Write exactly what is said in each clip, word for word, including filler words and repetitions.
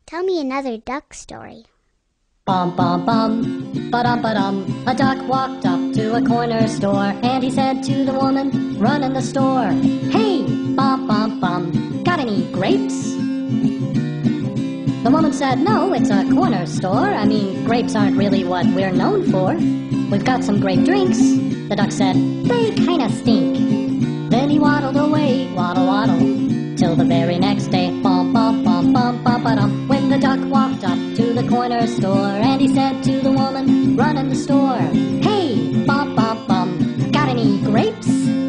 Tell me another duck story. Bum bum bum, ba-dum ba-dum. A duck walked up to a corner store, and he said to the woman running the store, "Hey, bum bum bum, got any grapes?" The woman said, "No, it's a corner store. I mean, grapes aren't really what we're known for. We've got some grape drinks." The duck said, "They kinda stink." Then he waddled away, waddle waddle, till the very next day, bum bum bum bum bum ba-dum. When the duck walked up to the corner store, and he said to the woman running the store, "Hey, bum bum bum, got any grapes?"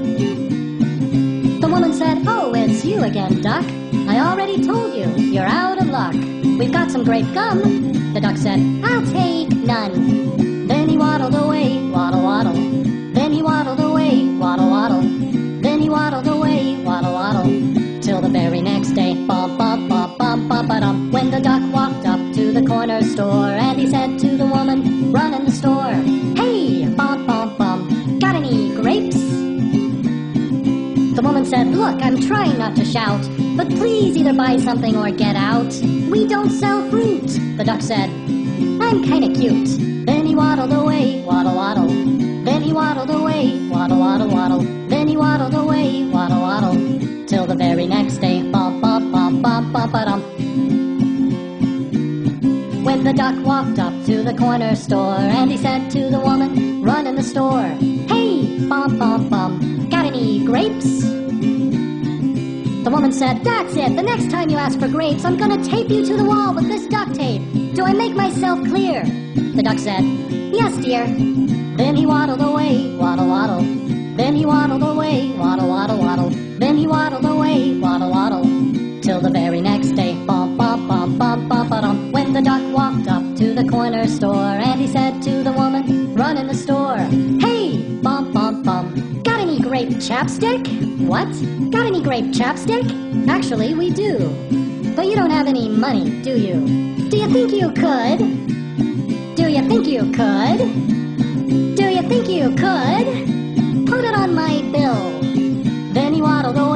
The woman said, "Oh, it's you again, duck. I already told you, you're out of luck. We've got some grape gum." The duck said, "I'll take none." Then he waddled away, waddle waddle. Then he waddled away, waddle waddle. Then he waddled away, waddle waddle, till the very next day, bum bum bum bum bum ba-dum. When the duck walked up to the corner store, and he said to the woman running the store, "Hey, bum bum bum, got any grapes?" The woman said, "Look, I'm trying not to shout, but please either buy something or get out. We don't sell fruit." The duck said, "I'm kinda cute." Then he waddled away, waddle waddle. Then he waddled away, waddle waddle waddle. Then he waddled away, waddle waddle, till the very next day, bum bum bum bum bum ba-dum. When the duck walked up to the corner store, and he said to the woman running the store, "Hey, bum bum bum, got any grapes?" The woman said, "That's it. The next time you ask for grapes, I'm gonna tape you to the wall with this duct tape. Do I make myself clear?" The duck said, "Yes, dear." Then he waddled away, waddle waddle. Then he waddled away, waddle waddle waddle. Then he waddled away, waddle waddle, till the very next day, bum bum bum bum bum ba-dum. When the duck walked up to the corner store, and he said to the woman running the store, "Hey, bum bum bum, got any grape chapstick?" "What? Got any grape chapstick? Actually, we do. But you don't have any money, do you? Do you think you could? Do you think you could? Do you think you could? Put it on my bill." Then he waddled away.